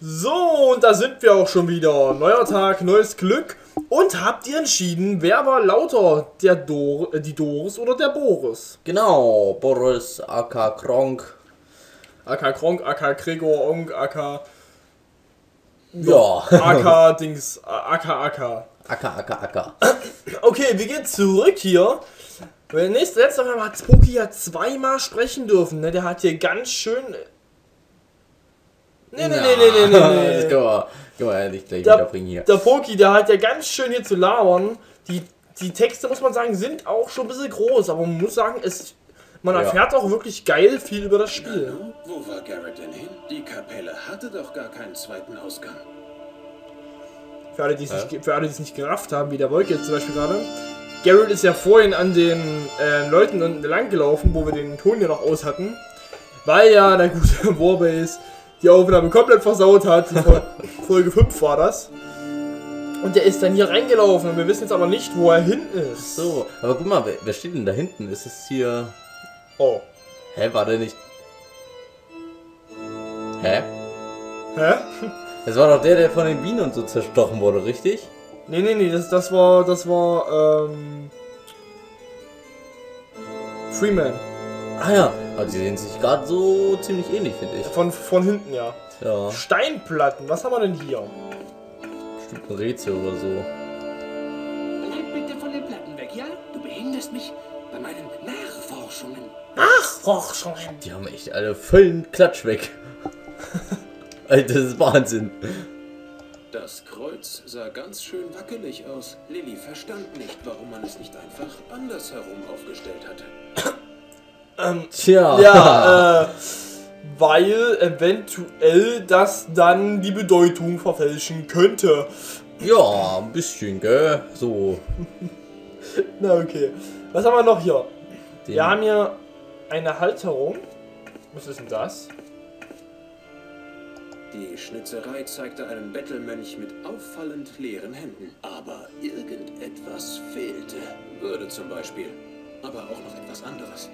So, und da sind wir auch schon wieder. Neuer Tag, neues Glück. Und habt ihr entschieden, wer war lauter, die Doris oder der Boris? Genau, Boris, aka Kronk. aka Kronk, aka Gregor, Onk, aka... Ja. aka Dings, aka. Aka. Okay, wir gehen zurück hier. Letztes Mal hat Spooky ja zweimal sprechen dürfen, ne? Der hat hier ganz schön... Nee. Das können wir ja nicht gleich wiederbringen hier. Der Poki, der hat ja ganz schön hier zu labern. Die Texte, muss man sagen, sind auch schon ein bisschen groß, aber man muss sagen, man erfährt auch wirklich geil viel über das Spiel. Wo war Garrett denn hin? Die Kapelle hatte doch gar keinen zweiten Ausgang. Für alle, die es nicht gerafft haben, wie der Wolke jetzt zum Beispiel gerade. Garrett ist ja vorhin an den Leuten lang gelaufen, wo wir den Ton ja noch aus hatten. Weil ja der gute Warbase die Aufnahme komplett versaut hat. Folge 5 war das. Und der ist dann hier reingelaufen und wir wissen jetzt aber nicht, wo er hin ist. So, aber guck mal, wer steht denn da hinten? Ist es hier... Oh. Hä, war der nicht... Hä? Das war doch der von den Bienen und so zerstochen wurde, richtig? Nee, das war Freeman. Ah ja, aber die sehen sich gerade so ziemlich ähnlich, finde ich. Von hinten, ja. Ja. Steinplatten, was haben wir denn hier? Bestimmt ein Rätsel oder so. Bleib bitte von den Platten weg, ja? Du behinderst mich bei meinen Nachforschungen. Nachforschungen. Die haben echt alle vollen Klatsch weg. Alter, das ist Wahnsinn. Das Kreuz sah ganz schön wackelig aus. Lilly verstand nicht, warum man es nicht einfach andersherum aufgestellt hatte. Tja. Ja, weil eventuell das dann die Bedeutung verfälschen könnte. Ja, ein bisschen, gell? So. Na okay. Was haben wir noch hier? Den- Wir haben hier eine Halterung. Was ist denn das? Die Schnitzerei zeigte einen Bettelmönch mit auffallend leeren Händen. Aber irgendetwas fehlte. Würde zum Beispiel. Aber auch noch etwas anderes.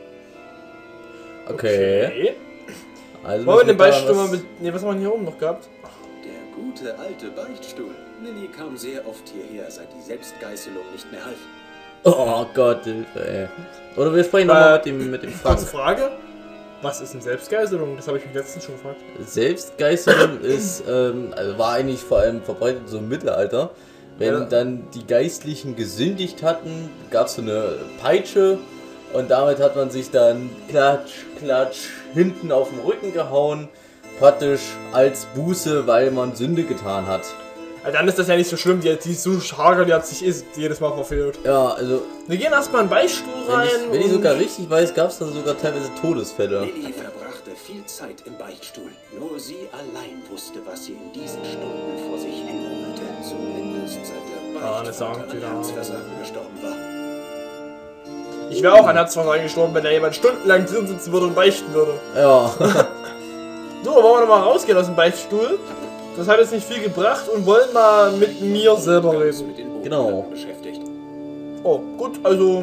Okay. Also Wollen wir den müssen da Beichtstuhl mal was- mit... Ne, was haben wir hier oben noch gehabt? Der gute alte Beichtstuhl. Lilly kam sehr oft hierher, seit die Selbstgeißelung nicht mehr half. Oh Gott, Hilfe, ey. Oder wir sprechen nochmal mit dem Kurze Frank. Frage. Was ist denn Selbstgeißelung? Das habe ich mich letztens schon gefragt. Selbstgeißelung ist, also war eigentlich vor allem verbreitet so im Mittelalter. Wenn Ja. dann die Geistlichen gesündigt hatten, gab es so eine Peitsche und damit hat man sich dann klatsch hinten auf den Rücken gehauen. Praktisch als Buße, weil man Sünde getan hat. Also dann ist das ja nicht so schlimm. Die ist so hager, die hat sich jedes Mal verfehlt. Ja, also Wir gehen erstmal in den Beichtstuhl rein. wenn ich und- sogar richtig weiß, gab es dann sogar teilweise Todesfälle. Lilly verbrachte viel Zeit im Beichtstuhl. Nur sie allein wusste, was sie in diesen Stunden vor sich hinmurmelte. Zumindest seit der Ah, eine Beichtvater Sankt, an ja. Herzversagen gestorben war. Ich wäre auch an Herzversagen gestorben, wenn da jemand stundenlang drin sitzen würde und beichten würde. Ja. So, wollen wir nochmal rausgehen aus dem Beichtstuhl? Das hat jetzt nicht viel gebracht und wollen mal mit mir selber Ganz reden. mit den Genau. Bodenplatten beschäftigt. Oh, gut, also...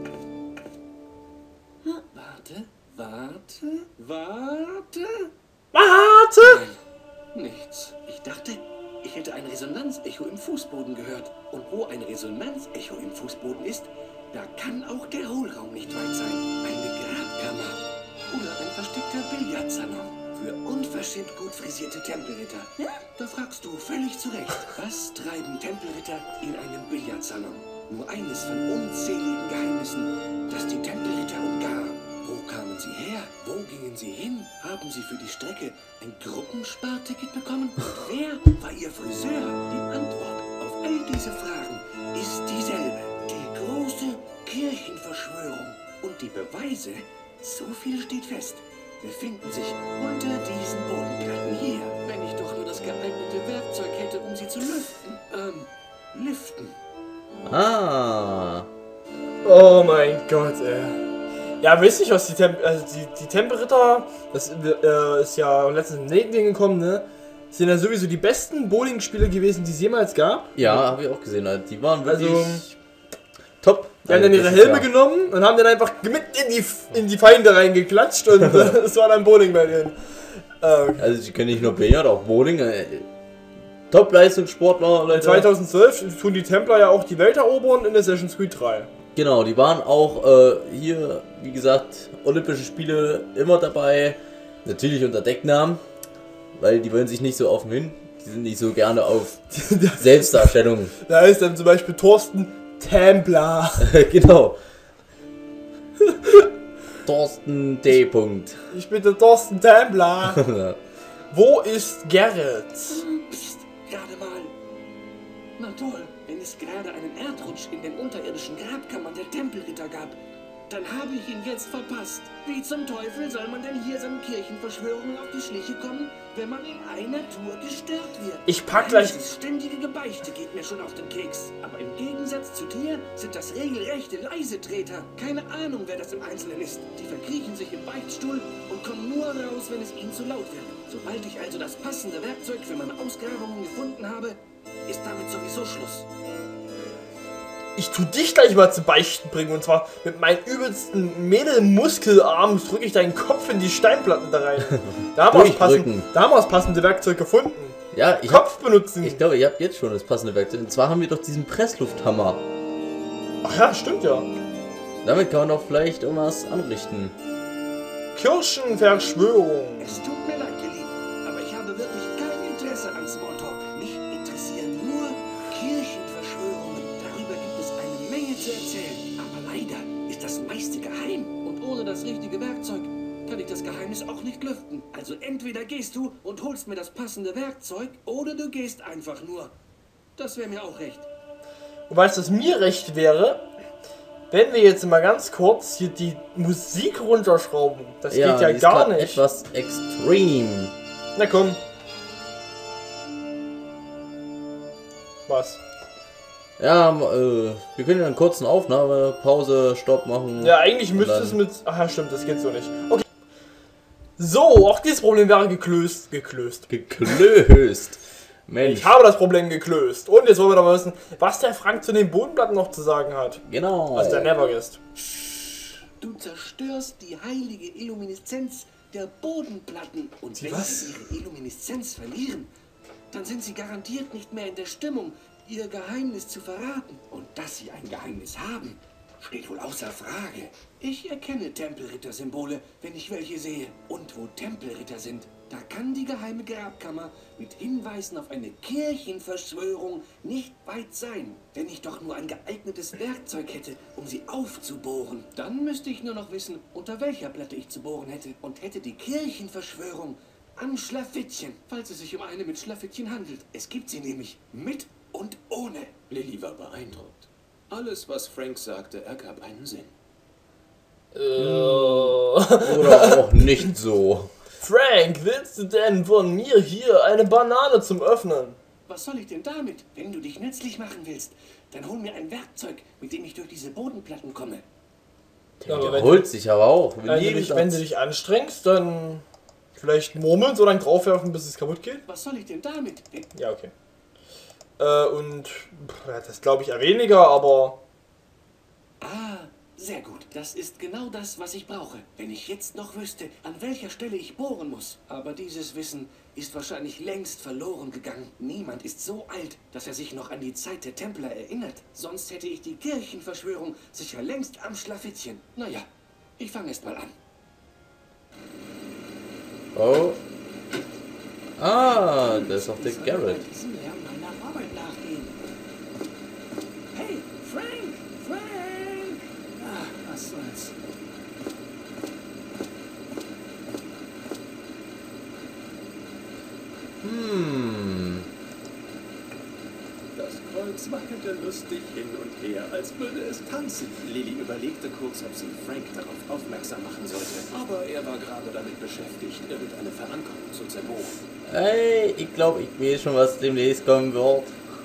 Warte! Nichts. Ich dachte, ich hätte ein Resonanzecho im Fußboden gehört. Und wo ein Resonanzecho im Fußboden ist, da kann auch der Hohlraum nicht weit sein. Eine Grabkammer. Oder ein versteckter Billardsalon. Für unverschämt gut frisierte Tempelritter. Ja, da fragst du völlig zu Recht. Was treiben Tempelritter in einem Billardsalon? Nur eines von unzähligen Geheimnissen, das die Tempelritter umgab. Wo kamen sie her? Wo gingen sie hin? Haben sie für die Strecke ein Gruppensparticket bekommen? Und wer war ihr Friseur? Die Antwort auf all diese Fragen ist dieselbe. Die große Kirchenverschwörung. Und die Beweise, so viel steht fest, befinden sich unter diesen Bodenplatten hier. Wenn ich doch nur das geeignete Werkzeug hätte, um sie zu lüften. Lüften. Ah. Oh mein Gott, ey. Ja, wisst ihr, was die Tempelritter, das ist ja letztens in den gekommen, ne? Sind ja sowieso die besten Bowling-Spieler gewesen, die es jemals gab. Ja, habe ich auch gesehen. Also, die waren wirklich Also, top. Die haben dann ihre Helme genommen und haben dann einfach mit in die Feinde reingeklatscht und das war dann Bowling bei denen. Okay. Also sie können nicht nur Billard, auch Bowling. Top-Leistungssportler, Leute. 2012 tun die Templer ja auch die Welt erobern in Assassin's Creed 3. Genau, die waren auch hier, wie gesagt, Olympische Spiele immer dabei. Natürlich unter Decknamen, weil die wollen sich nicht so offen hin. Die sind nicht so gerne auf Selbstdarstellung. Da ist dann zum Beispiel Thorsten Templar. Genau. Thorsten D. Punkt. Ich bin der Thorsten Templar. Wo ist Gerrit? Psst, gerade mal. Na toll, wenn es gerade einen Erdrutsch in den unterirdischen Grabkammern der Tempelritter gab, dann habe ich ihn jetzt verpasst. Wie zum Teufel soll man denn hier seinen Kirchenverschwörungen auf die Schliche kommen, wenn man in einer Tour gestört wird? Ich pack gleich... Dieses ständige Gebeichte geht mir schon auf den Keks. Aber im Gegensatz zu dir sind das regelrechte Leisetreter. Keine Ahnung, wer das im Einzelnen ist. Die verkriechen sich im Beichtstuhl und kommen nur raus, wenn es ihnen zu laut wird. Sobald ich also das passende Werkzeug für meine Ausgrabungen gefunden habe, ist damit sowieso Schluss. Ich tu dich gleich mal zu Beichten bringen, und zwar mit meinen übelsten Mädelmuskelarm drücke ich deinen Kopf in die Steinplatten da rein. Da haben wir das passende Werkzeug gefunden. Ja, Kopf benutzen. Ich glaube, ihr habt jetzt schon das passende Werkzeug. Und zwar haben wir doch diesen Presslufthammer. Ach ja, stimmt ja. Damit kann man doch vielleicht irgendwas anrichten. Kirchenverschwörung. Es tut mir leid, ihr Lieben, aber ich habe wirklich kein Interesse an Smalltalk. Mich interessieren nur Kirchenverschwörungen. Darüber gibt es eine Menge zu erzählen. Aber leider ist das meiste geheim. Und ohne das richtige Werkzeug kann ich das Geheimnis auch nicht lüften. Also entweder gehst du und holst mir das passende Werkzeug, oder du gehst einfach nur. Das wäre mir auch recht. Und weißt du, was mir recht wäre? Wenn wir jetzt mal ganz kurz hier die Musik runterschrauben. Das geht ja gar nicht. Etwas extrem. Na komm. Was? Ja, wir können ja einen kurzen Aufnahme, Pause, Stopp machen. Ja, eigentlich müsste es mit... Ach ja, stimmt, das geht so nicht. Okay. So, auch dieses Problem wäre geklöst. Mensch. Ich habe das Problem geklöst. Und jetzt wollen wir doch mal wissen, was der Frank zu den Bodenplatten noch zu sagen hat. Genau. Was der Nevergist. Du zerstörst die heilige Illumineszenz der Bodenplatten. Und wenn sie ihre Illumineszenz verlieren, dann sind sie garantiert nicht mehr in der Stimmung, ihr Geheimnis zu verraten. Und dass sie ein Geheimnis haben, steht wohl außer Frage. Ich erkenne Tempelritter-Symbole, wenn ich welche sehe. Und wo Tempelritter sind, da kann die geheime Grabkammer mit Hinweisen auf eine Kirchenverschwörung nicht weit sein. Wenn ich doch nur ein geeignetes Werkzeug hätte, um sie aufzubohren, dann müsste ich nur noch wissen, unter welcher Platte ich zu bohren hätte. Und hätte die Kirchenverschwörung am Schlafittchen, falls es sich um eine mit Schlafittchen handelt. Es gibt sie nämlich mit und ohne. Lilly war beeindruckt. Alles, was Frank sagte, ergab einen Sinn. Oder auch nicht so. Frank, willst du denn von mir hier eine Banane zum Öffnen? Was soll ich denn damit? Wenn du dich nützlich machen willst, dann hol mir ein Werkzeug, mit dem ich durch diese Bodenplatten komme. Ja, Der holt sich aber auch. Wenn du dich anstrengst, dann vielleicht murmeln oder dann draufwerfen, bis es kaputt geht. Was soll ich denn damit? Ja, okay. Das glaube ich eher weniger, aber... Ah, sehr gut. Das ist genau das, was ich brauche. Wenn ich jetzt noch wüsste, an welcher Stelle ich bohren muss. Aber dieses Wissen ist wahrscheinlich längst verloren gegangen. Niemand ist so alt, dass er sich noch an die Zeit der Templer erinnert. Sonst hätte ich die Kirchenverschwörung sicher längst am Schlafittchen. Naja, ich fange erst mal an. Oh. Ah, das ist auch der Garrett. Diesem Lärm meiner Arbeit nachgehen. Hey, Frank! Frank! Ah, was soll's. Das Kreuz wackelte lustig hin und her, als würde es tanzen. Lilly überlegte kurz, ob sie Frank darauf aufmerksam machen sollte. Aber er war gerade damit beschäftigt, irgendeine Verankerung zu zerbohren. Ey, ich glaube, ich weiß schon, was demnächst kommen wird.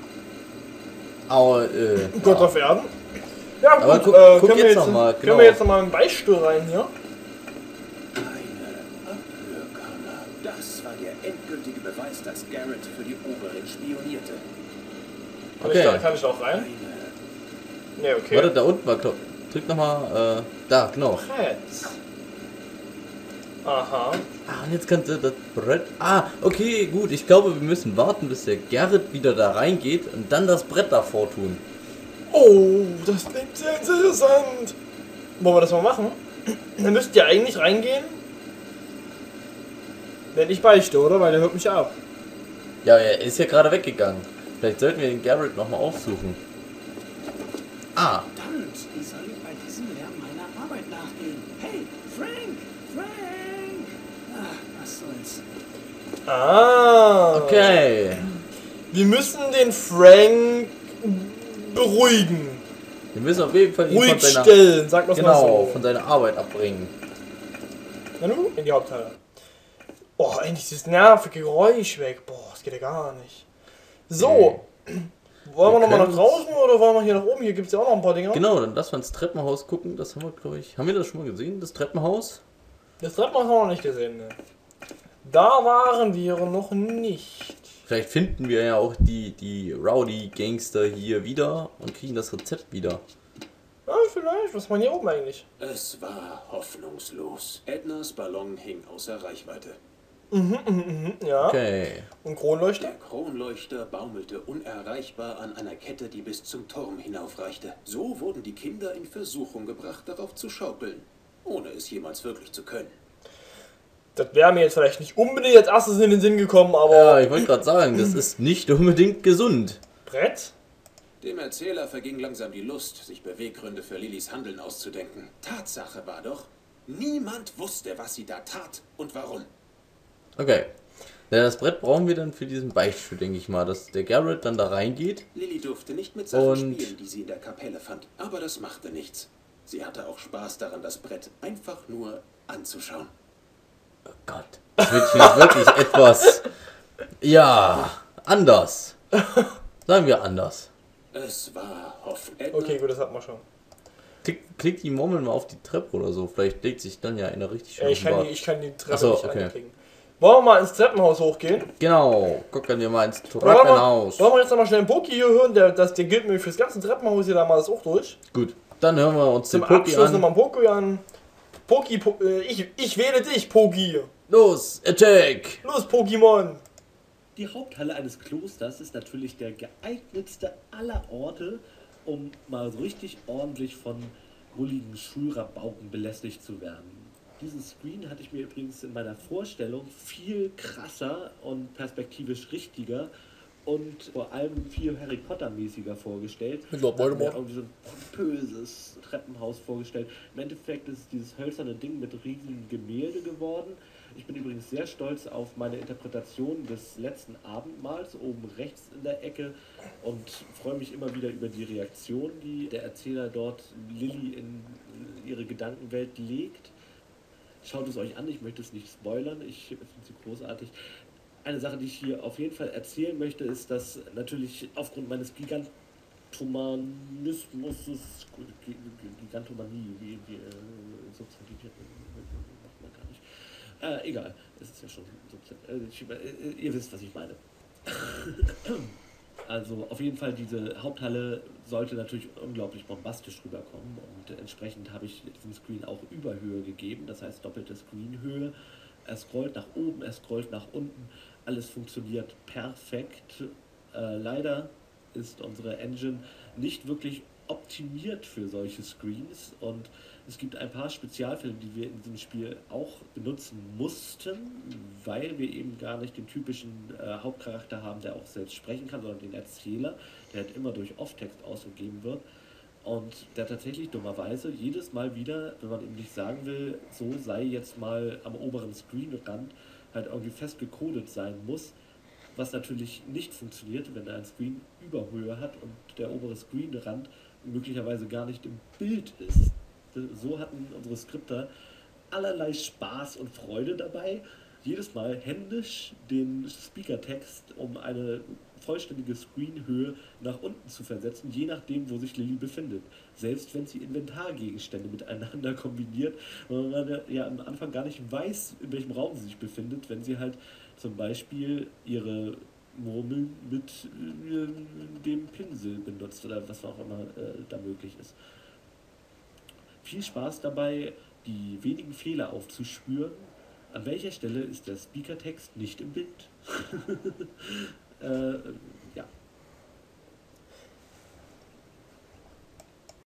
Aber, Gott auf Erden. Ja, gut, aber guck können wir jetzt noch mal, können wir jetzt noch mal einen Beistuhl rein hier? Eine Abhörkammer. Das war der endgültige Beweis, dass Garrett für die Oberin spionierte. Kann ich da auch rein? Ne, okay. Warte, da unten war Knopf. Drück nochmal, da, genau. Brett. Aha. Und jetzt kannst du das Brett... Okay, gut. Ich glaube, wir müssen warten, bis der Garrett wieder da reingeht und dann das Brett davor tun. Oh, das klingt sehr interessant. Wollen wir das mal machen? Dann müsst ihr eigentlich reingehen, wenn ich beichte, oder? Weil der hört mich ab. Ja, er ist ja gerade weggegangen. Vielleicht sollten wir den Garrett nochmal aufsuchen. Verdammt, wie soll ich bei diesem Lärm meiner Arbeit nachgehen? Hey, Frank! Frank! Was soll's? Okay. Wir müssen den Frank beruhigen. Wir müssen auf jeden Fall ihn Ruhig von seiner, stellen, sagt man mal genau, so. von seiner Arbeit abbringen. Na nun, in die Haupthalle. Oh, endlich dieses nervige Geräusch weg. Boah, das geht ja gar nicht. So. Wollen wir nochmal nach draußen oder wollen wir hier nach oben? Hier gibt es ja auch noch ein paar Dinge. Genau, dann lass mal ins Treppenhaus gucken. Das haben wir, glaube ich... Haben wir das schon mal gesehen, das Treppenhaus? Das Treppenhaus haben wir noch nicht gesehen, ne? Da waren wir noch nicht. Vielleicht finden wir ja auch die Rowdy-Gangster hier wieder und kriegen das Rezept wieder. Ja, vielleicht. Was machen hier oben eigentlich? Es war hoffnungslos. Ednas Ballon hing außer Reichweite. Ja. Okay. Und Kronleuchter? Der Kronleuchter baumelte unerreichbar an einer Kette, die bis zum Turm hinaufreichte. So wurden die Kinder in Versuchung gebracht, darauf zu schaukeln, ohne es jemals wirklich zu können. Das wäre mir jetzt vielleicht nicht unbedingt als erstes in den Sinn gekommen, aber... Ja, ich wollte gerade sagen, das ist nicht unbedingt gesund. Brett? Dem Erzähler verging langsam die Lust, sich Beweggründe für Lillys Handeln auszudenken. Tatsache war doch, niemand wusste, was sie da tat und warum. Okay. Ja, das Brett brauchen wir dann für diesen Beichtstuhl, denke ich mal, dass der Garrett dann da reingeht. Lilly durfte nicht mit Sachen Und- spielen, die sie in der Kapelle fand. Aber das machte nichts. Sie hatte auch Spaß daran, das Brett einfach nur anzuschauen. Oh Gott. Das wird jetzt wirklich etwas... Ja, anders. Sagen wir anders. Es war Hoffnung. Okay, gut, das hat man schon. Klick die Murmel mal auf die Treppe oder so. Vielleicht legt sich dann ja eine richtig schöne Ich kann die Treppe Ach so, nicht okay. anklicken. Wollen wir mal ins Treppenhaus hochgehen? Genau, gucken wir mal ins Wollen wir Treppenhaus. jetzt noch mal schnell einen Poki hier hören? Der gilt mir fürs ganze Treppenhaus hier damals auch durch. Gut, dann hören wir uns den Zum Poki Abschluss an. nochmal einen Poki an. Poki, ich wähle dich, Poki. Los, Attack! Los, Pokémon. Die Haupthalle eines Klosters ist natürlich der geeignetste aller Orte, um mal so richtig ordentlich von bulligen Schulrabauken belästigt zu werden. Diesen Screen hatte ich mir übrigens in meiner Vorstellung viel krasser und perspektivisch richtiger und vor allem viel Harry Potter-mäßiger vorgestellt. Mit Lord Ich habe mir Voldemort. irgendwie so ein pompöses Treppenhaus vorgestellt. Im Endeffekt ist dieses hölzerne Ding mit riesigen Gemälde geworden. Ich bin übrigens sehr stolz auf meine Interpretation des letzten Abendmahls, oben rechts in der Ecke, und freue mich immer wieder über die Reaktion, die der Erzähler dort Lilly in ihre Gedankenwelt legt. Schaut es euch an, ich möchte es nicht spoilern, ich finde sie großartig. Eine Sache, die ich hier auf jeden Fall erzählen möchte, ist, dass natürlich aufgrund meines Gigantomanismus, Gigantomanie, Substantiv, macht man gar nicht. Egal, es ist ja schon ihr wisst, was ich meine. Also auf jeden Fall, diese Haupthalle sollte natürlich unglaublich bombastisch rüberkommen und entsprechend habe ich diesem Screen auch Überhöhe gegeben, das heißt doppelte Screenhöhe. Er scrollt nach oben, er scrollt nach unten, alles funktioniert perfekt. Leider ist unsere Engine nicht wirklich optimiert für solche Screens und es gibt ein paar Spezialfälle, die wir in diesem Spiel auch benutzen mussten, weil wir eben gar nicht den typischen Hauptcharakter haben, der auch selbst sprechen kann, sondern den Erzähler, der halt immer durch Off-Text ausgegeben wird und der tatsächlich dummerweise jedes Mal wieder, wenn man ihm nicht sagen will, so sei jetzt mal am oberen Screenrand, halt irgendwie fest gecodet sein muss, was natürlich nicht funktioniert, wenn er ein Screen Überhöhe hat und der obere Screenrand möglicherweise gar nicht im Bild ist. So hatten unsere Skripter allerlei Spaß und Freude dabei, jedes Mal händisch den Speakertext um eine vollständige Screenhöhe nach unten zu versetzen, je nachdem, wo sich Lilly befindet. Selbst wenn sie Inventargegenstände miteinander kombiniert, weil man ja am Anfang gar nicht weiß, in welchem Raum sie sich befindet, wenn sie halt zum Beispiel ihre Murmeln mit dem Pinsel benutzt oder was auch immer da möglich ist. Viel Spaß dabei, die wenigen Fehler aufzuspüren An welcher Stelle ist der Speakertext nicht im Bild?